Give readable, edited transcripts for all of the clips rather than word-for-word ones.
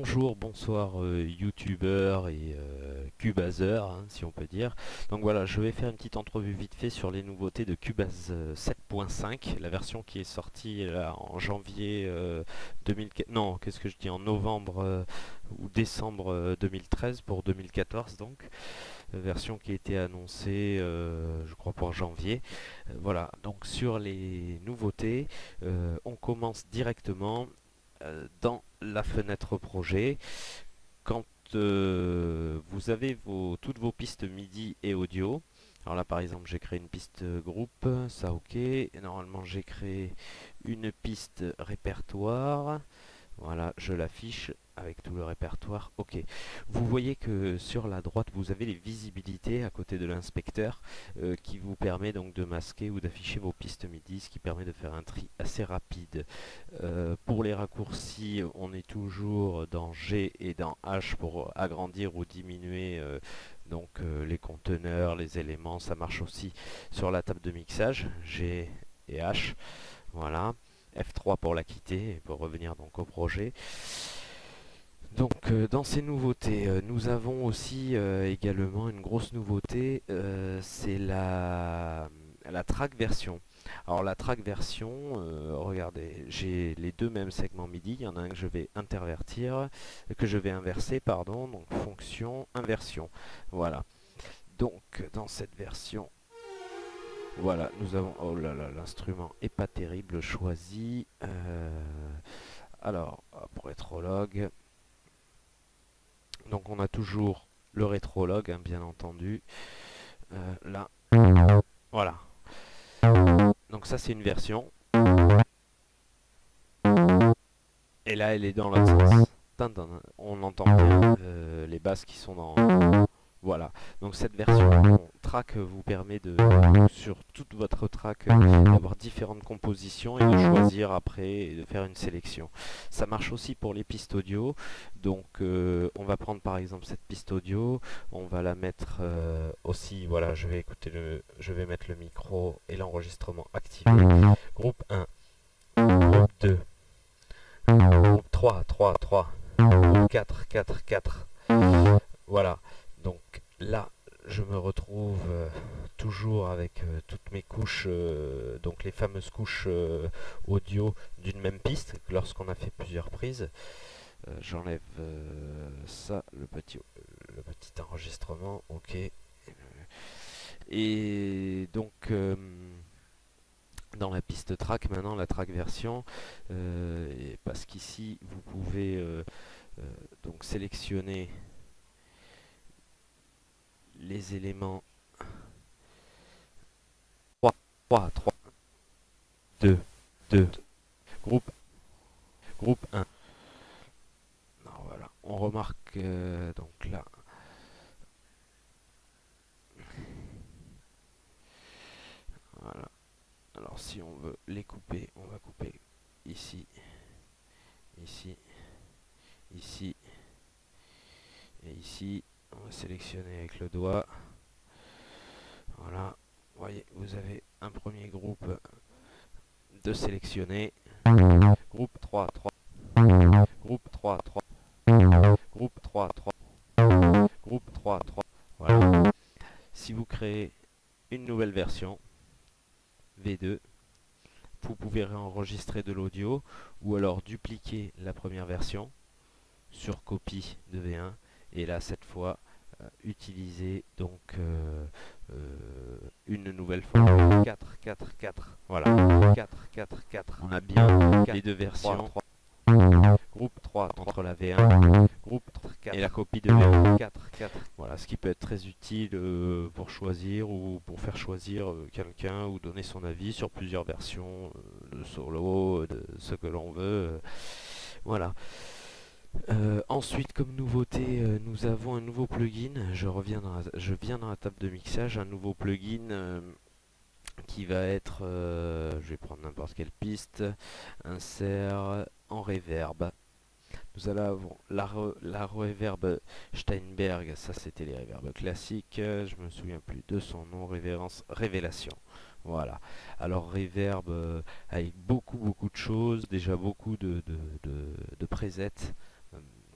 bonjour, bonsoir youtubeurs et cubaseurs, hein, si on peut dire. Donc voilà, je vais faire une petite entrevue vite fait sur les nouveautés de Cubase 7.5, la version qui est sortie là, en janvier 2004, non, qu'est-ce que je dis, en novembre ou décembre 2013 pour 2014 donc. Version qui a été annoncée, je crois, pour janvier. Voilà, donc sur les nouveautés, on commence directement dans la fenêtre projet. Quand vous avez toutes vos pistes MIDI et audio, alors là par exemple j'ai créé une piste groupe, ça ok, et normalement j'ai créé une piste répertoire, voilà, je l'affiche avec tout le répertoire. Ok. Vous voyez que sur la droite, vous avez les visibilités à côté de l'inspecteur qui vous permet donc de masquer ou d'afficher vos pistes MIDI, ce qui permet de faire un tri assez rapide. Pour les raccourcis, on est toujours dans G et dans H pour agrandir ou diminuer les conteneurs, les éléments. Ça marche aussi sur la table de mixage, G et H. Voilà. F3 pour la quitter et pour revenir donc au projet. Donc dans ces nouveautés, nous avons aussi également une grosse nouveauté, c'est la track version. Alors la track version, regardez, j'ai les deux mêmes segments MIDI, il y en a un que je vais inverser, pardon, donc fonction inversion. Voilà. Donc dans cette version, voilà, nous avons, oh là là, l'instrument est pas terrible choisi. Alors, pour rétrologue, donc on a toujours le rétrologue, hein, bien entendu. Là, voilà. Donc ça c'est une version. Et là elle est dans l'autre sens. On entend bien les basses qui sont dans... Voilà, donc cette version track vous permet de, sur toute votre track, d'avoir différentes compositions et de choisir après et de faire une sélection. Ça marche aussi pour les pistes audio, donc on va prendre par exemple cette piste audio, on va la mettre aussi, voilà, je vais mettre le micro et l'enregistrement activé. Groupe 1, groupe 2, groupe 3, groupe 4, 4, 4. Voilà, donc là je me retrouve toujours avec toutes mes couches, donc les fameuses couches audio d'une même piste lorsqu'on a fait plusieurs prises. J'enlève ça, le petit enregistrement, ok. Et donc dans la piste track maintenant, la track version, parce qu'ici vous pouvez donc sélectionner les éléments 3, 2, 2, groupe 1. Non, voilà, on remarque donc là, voilà. Alors si on veut les couper, on va couper ici, ici, ici et ici. On va sélectionner avec le doigt. Voilà, vous voyez, vous avez un premier groupe de sélectionner. Groupe 3, 3. Groupe 3, 3. Groupe 3, 3. Groupe 3, 3. Voilà. Si vous créez une nouvelle version, V2, vous pouvez réenregistrer de l'audio ou alors dupliquer la première version sur copie de V1 et là cette fois utiliser donc une nouvelle fois 4, 4, 4. Voilà, 4, 4, 4. On a bien les deux versions. 3, 3. Groupe 3 entre la V1, groupe 4 et la copie de V1, 4, 4. Voilà, ce qui peut être très utile pour choisir ou pour faire choisir quelqu'un ou donner son avis sur plusieurs versions de solo, de ce que l'on veut. Voilà. Ensuite, comme nouveauté, nous avons un nouveau plugin. Je viens dans la table de mixage, un nouveau plugin qui va être, je vais prendre n'importe quelle piste, insert en reverb. Nous allons avoir la reverb Steinberg, ça c'était les reverbs classiques, je me souviens plus de son nom, révélation. Voilà, alors reverb avec beaucoup de choses, déjà beaucoup de presets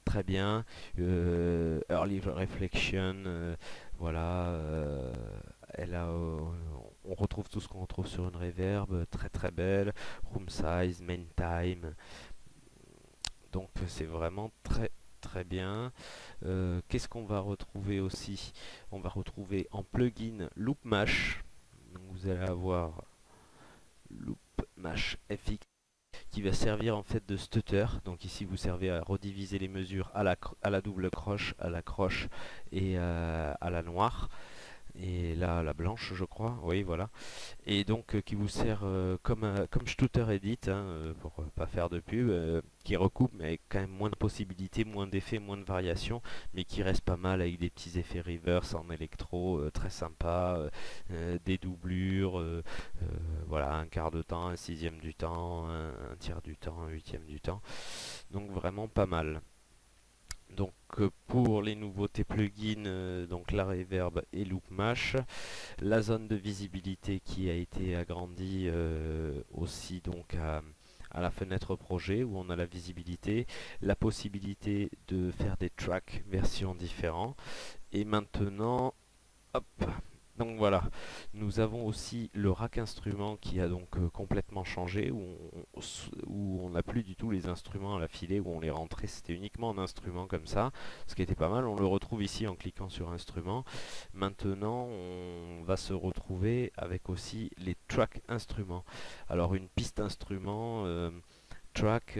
très bien. Early Reflection, voilà, elle a, on retrouve tout ce qu'on retrouve sur une reverb, très très belle. Room size, main time, donc c'est vraiment très très bien. Qu'est-ce qu'on va retrouver aussi? On va retrouver en plugin Loop Mash. Donc vous allez avoir Loop Mash FX qui va servir en fait de stutter. Donc ici vous servez à rediviser les mesures à la double croche, à la croche et à la noire. Et là la blanche je crois, oui voilà. Et donc qui vous sert comme Stutter Edit, hein, pour pas faire de pub, qui recoupe mais avec quand même moins de possibilités, moins d'effets, moins de variations, mais qui reste pas mal avec des petits effets reverse en électro, très sympa, des doublures, voilà, un quart de temps, un sixième du temps, un tiers du temps, un huitième du temps, donc vraiment pas mal. Donc pour les nouveautés plugins, donc la reverb et loop mash, la zone de visibilité qui a été agrandie aussi donc à la fenêtre projet où on a la visibilité, la possibilité de faire des tracks versions différents et maintenant hop, donc voilà, nous avons aussi le rack instrument qui a donc complètement changé, où on n'a plus du tout les instruments à la filée, où on les rentrait, c'était uniquement en instrument comme ça, ce qui était pas mal. On le retrouve ici en cliquant sur instrument. Maintenant, on va se retrouver avec aussi les track instruments. Alors une piste instrument, track,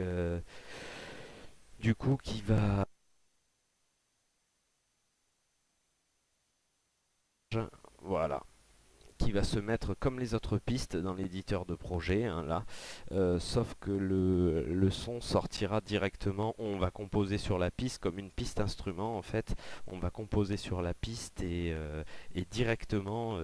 du coup qui va... Voilà, qui va se mettre comme les autres pistes dans l'éditeur de projet, hein, là, sauf que le son sortira directement, on va composer sur la piste comme une piste instrument en fait, on va composer sur la piste et directement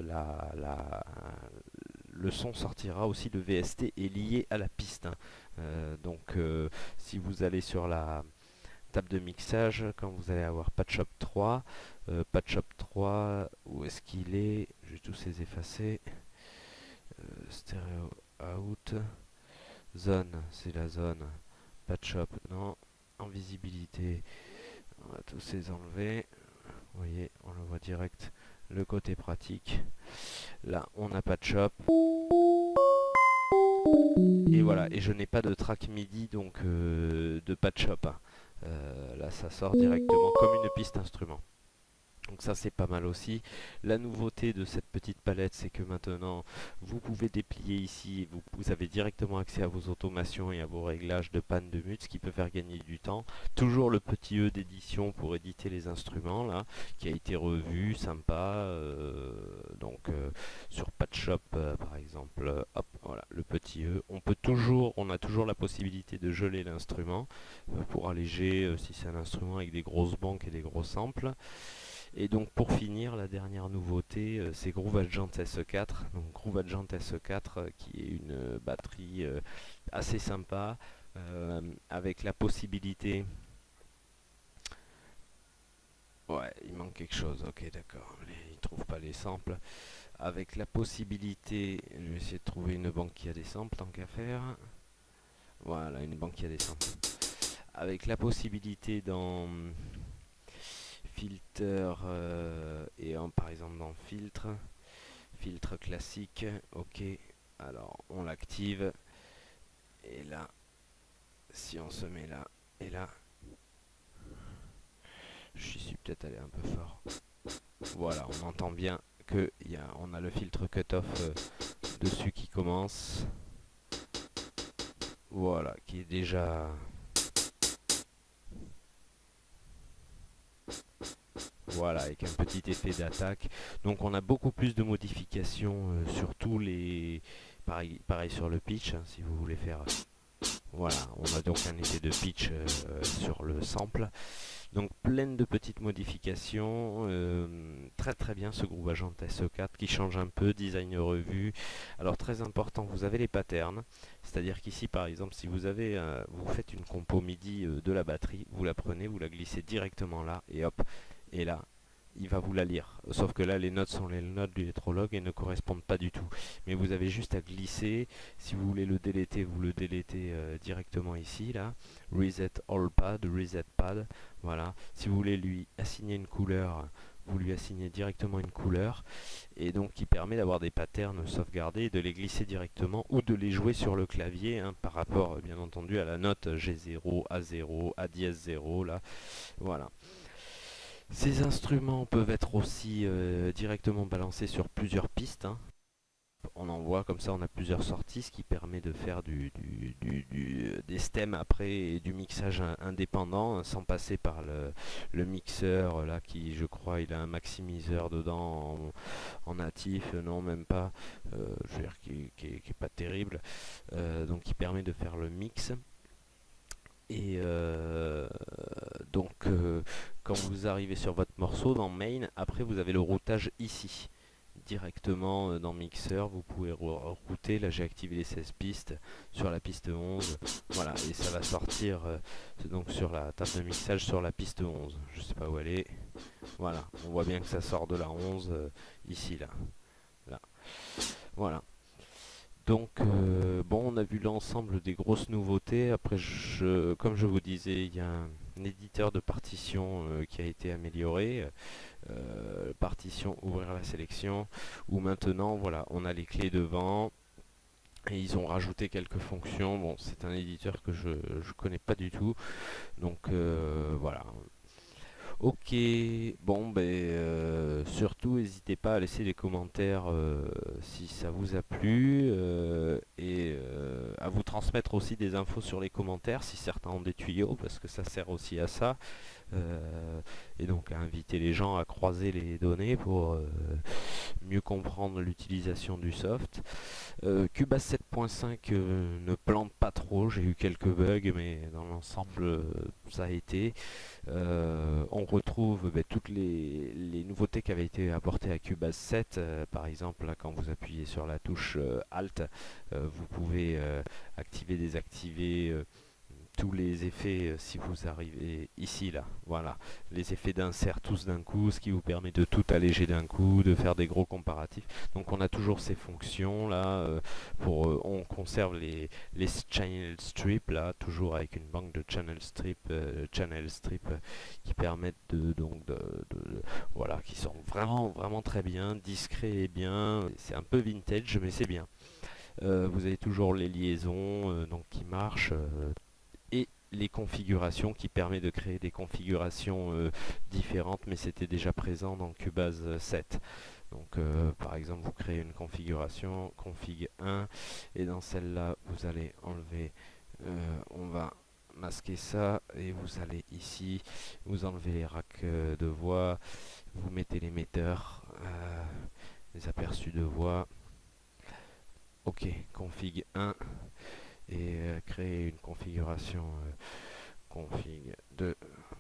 le son sortira aussi, le VST est lié à la piste, hein. Donc si vous allez sur la table de mixage, quand vous allez avoir Patch Up 3, où est-ce qu'il est? Je vais tous les effacer. Stereo out, zone, c'est la zone, Patch Up, non, en visibilité, on va tous les enlever. Vous voyez, on le voit direct, le côté pratique. Là, on a Patch Up. Et voilà, et je n'ai pas de track MIDI, donc de Patch Up, hein. Là, ça sort directement comme une piste instrument. Donc ça c'est pas mal aussi. La nouveauté de cette petite palette, c'est que maintenant vous pouvez déplier ici, vous avez directement accès à vos automations et à vos réglages de panne de mute, ce qui peut faire gagner du temps. Toujours le petit E d'édition pour éditer les instruments là, qui a été revu, sympa. Sur Patch Up par exemple, hop, voilà le petit E. On a toujours la possibilité de geler l'instrument pour alléger si c'est un instrument avec des grosses banques et des gros samples. Et donc pour finir, la dernière nouveauté, c'est Groove Agent SE4. Donc Groove Agent SE4 qui est une batterie assez sympa, avec la possibilité... Ouais, il manque quelque chose, ok d'accord, il ne trouve pas les samples. Avec la possibilité, je vais essayer de trouver une banque qui a des samples tant qu'à faire. Voilà, une banque qui a des samples. Avec la possibilité dans... filter et par exemple dans filtre classique, ok, alors on l'active et là si on se met là et là, je suis peut-être allé un peu fort, voilà, on entend bien que on a le filtre cutoff dessus qui commence, voilà, qui est déjà... Voilà, avec un petit effet d'attaque. Donc on a beaucoup plus de modifications sur tous les... Pareil sur le pitch, hein, si vous voulez faire... Voilà, on a donc un effet de pitch sur le sample. Donc plein de petites modifications. Très très bien ce Groove Agent SE4 qui change un peu, design revu. Alors très important, vous avez les patterns. C'est-à-dire qu'ici par exemple, si vous faites une compo MIDI de la batterie, vous la prenez, vous la glissez directement là et hop. Et là, il va vous la lire. Sauf que là, les notes sont les notes du Letrolog et ne correspondent pas du tout. Mais vous avez juste à glisser. Si vous voulez le déléter, vous le délétez directement ici, là. Reset All Pad, Reset Pad. Voilà. Si vous voulez lui assigner une couleur, vous lui assignez directement une couleur. Et donc, qui permet d'avoir des patterns sauvegardés et de les glisser directement ou de les jouer sur le clavier, hein, par rapport, bien entendu, à la note G0, A0, A dièse 0, là. Voilà. Ces instruments peuvent être aussi directement balancés sur plusieurs pistes, hein. On en voit comme ça, on a plusieurs sorties, ce qui permet de faire des stems après et du mixage indépendant, hein, sans passer par le mixeur là qui, je crois, il a un maximiseur dedans en natif, non même pas, je veux dire qui est pas terrible, donc qui permet de faire le mix. Et donc quand vous arrivez sur votre morceau dans Main, après vous avez le routage ici. Directement dans Mixer, vous pouvez router. Là j'ai activé les 16 pistes sur la piste 11. Voilà, et ça va sortir donc sur la table de mixage sur la piste 11. Je sais pas où elle est. Voilà, on voit bien que ça sort de la 11 ici là. Là. Voilà. Donc bon, on a vu l'ensemble des grosses nouveautés. Après, comme je vous disais, il y a un éditeur de partition qui a été amélioré. Partition, ouvrir la sélection, où maintenant, voilà, on a les clés devant. Et ils ont rajouté quelques fonctions. Bon, c'est un éditeur que je connais pas du tout. Donc voilà. Ok, bon ben surtout n'hésitez pas à laisser des commentaires si ça vous a plu et à vous transmettre aussi des infos sur les commentaires si certains ont des tuyaux parce que ça sert aussi à ça et donc à inviter les gens à croiser les données pour mieux comprendre l'utilisation du soft. Cubase 7.5 ne plante pas trop, j'ai eu quelques bugs mais dans l'ensemble ça a été. On retrouve toutes les nouveautés qui avaient été apportées à Cubase 7, par exemple là, quand vous appuyez sur la touche Alt, vous pouvez activer, désactiver tous les effets si vous arrivez ici là, voilà, les effets d'insert tous d'un coup, ce qui vous permet de tout alléger d'un coup, de faire des gros comparatifs. Donc on a toujours ces fonctions là, on conserve les channel strip là, toujours avec une banque de channel strip, qui permettent voilà, qui sont vraiment très bien, discrets et bien. C'est un peu vintage mais c'est bien. Vous avez toujours les liaisons donc qui marchent et les configurations qui permettent de créer des configurations différentes, mais c'était déjà présent dans Cubase 7. Donc par exemple vous créez une configuration, config 1, et dans celle-là vous allez enlever, on va masquer ça, et vous allez ici, vous enlevez les racks de voix, vous mettez l'émetteur, les aperçus de voix, ok, config 1, et créer une configuration config 2,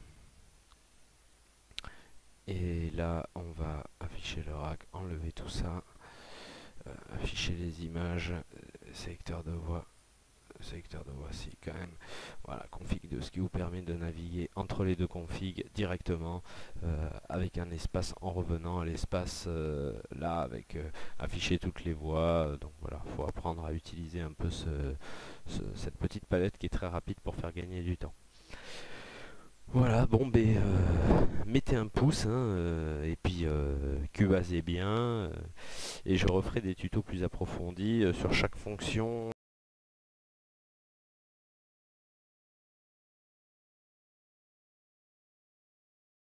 et là on va afficher le rack, enlever tout ça, afficher les images, sélecteur de voix si quand même, voilà, config 2, ce qui vous permet de naviguer entre les deux configs directement avec un espace en revenant à l'espace là, avec afficher toutes les voix. Donc voilà, faut apprendre à utiliser un peu cette petite palette qui est très rapide pour faire gagner du temps. Voilà, bon ben mettez un pouce hein, et puis cubasez bien et je referai des tutos plus approfondis sur chaque fonction.